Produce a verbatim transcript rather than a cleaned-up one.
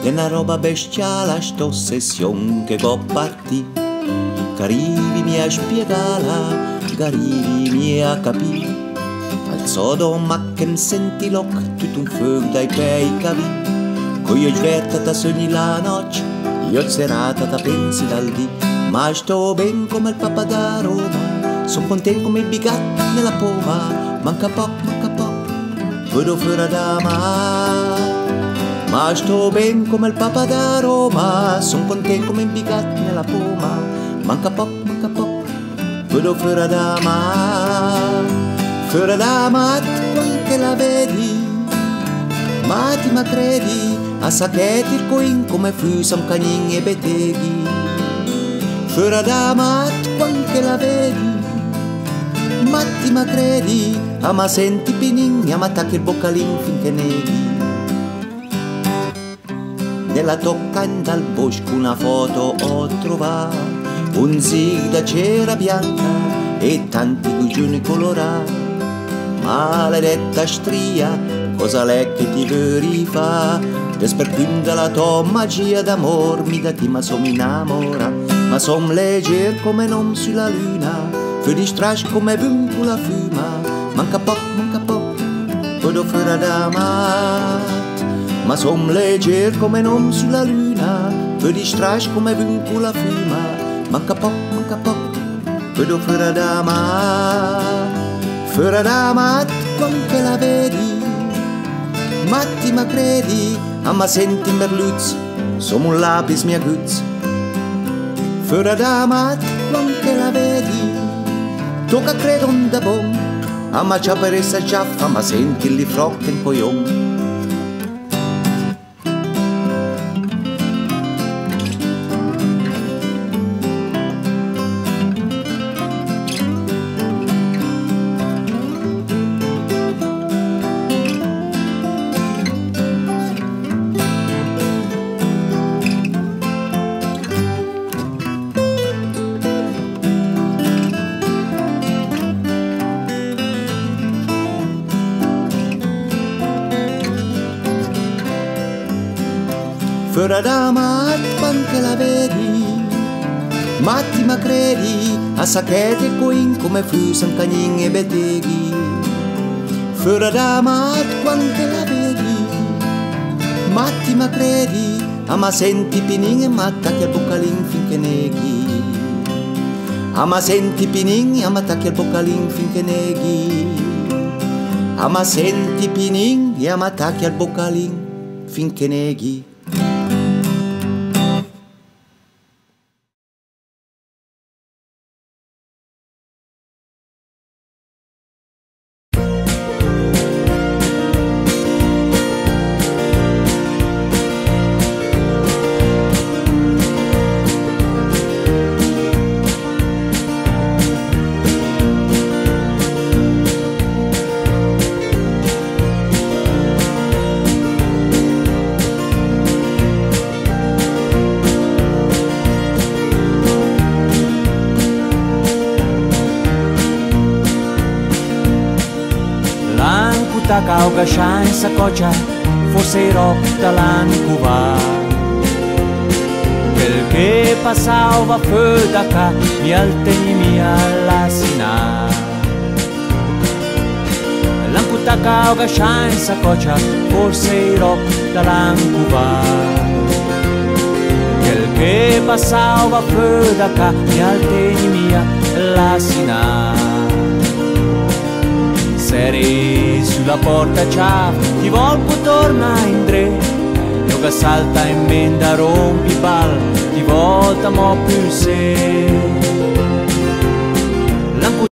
è una roba bestiale sto sessione che go partì. Arrivi a spiegala, arrivi a capire. Alzo da macchina senti loc, tutto un fuoco dai bei cavi. Con io sverta ta sogni la notte, io serata ta pensi dal dì. Ma sto ben come il papa da Roma, son contento come i bigatti nella poma. Manca poco, manca poco, vedo fuori da mare. Ma sto ben come il papa da Roma, son contento come i bigatti nella poma. Manca poco, manca poco, vedo fuori da mare. Fuori da mare, quando la vedi, ma ti ma credi, a sacchetti il coin come fusa un cagnin e beteghi. Fuori da mare, quando la vedi, ma ti ma credi, a ma senti pinin, a ma tacchi il boccalin finché neghi. Nella toccanda al bosco una foto ho trovato, un zig da cera bianca e tanti cugioni colorati. Maledetta stria, cosa l'è che ti vuoi fa? Despertando la tua magia d'amor, mi da ti ma som innamora. Ma som leggero come non sulla luna, fu di strash come vun la fuma. Manca poco, manca poco, vedo fuori da mat. Ma som leggero come non sulla luna, fu di strash come vun la fuma. Manca poco, manca poco, vedo fuori da mat. Fuori da mat, quando la vedi, matti ma credi, a ma senti merluzzo, som un lapis mia guzza. Fuori da mat, quando la vedi, tocca credo un da bon, a ma c'ha per essa giaffa, ma senti li frocca in coglion. Fuori da mat, quando la vedi, matti ma credi, a sacchetti il coin come fusan cagnin e beteghi. Fuori da mat, quando la vedi, matti ma credi, a ma senti pinin e matta che il boccalin finché neghi. A ma senti pinin, a ma tacchi il boccalin finché neghi. A ma senti pinin e a ma tacchi al boccalin finché neghi. Kau gashain sa cocha, forse rotta l'ancuva. Quel che passava fu da ca, mi alteni mi allasina. L'ancuta kau gashain sa cocha, forse rotta l'ancuva. Quel che passava fu da ca, mi alteni mi allasina. Seri sulla porta ciao, ti volpo torna in dre. Io che salta in menda rompi bal, ti volta mo più se.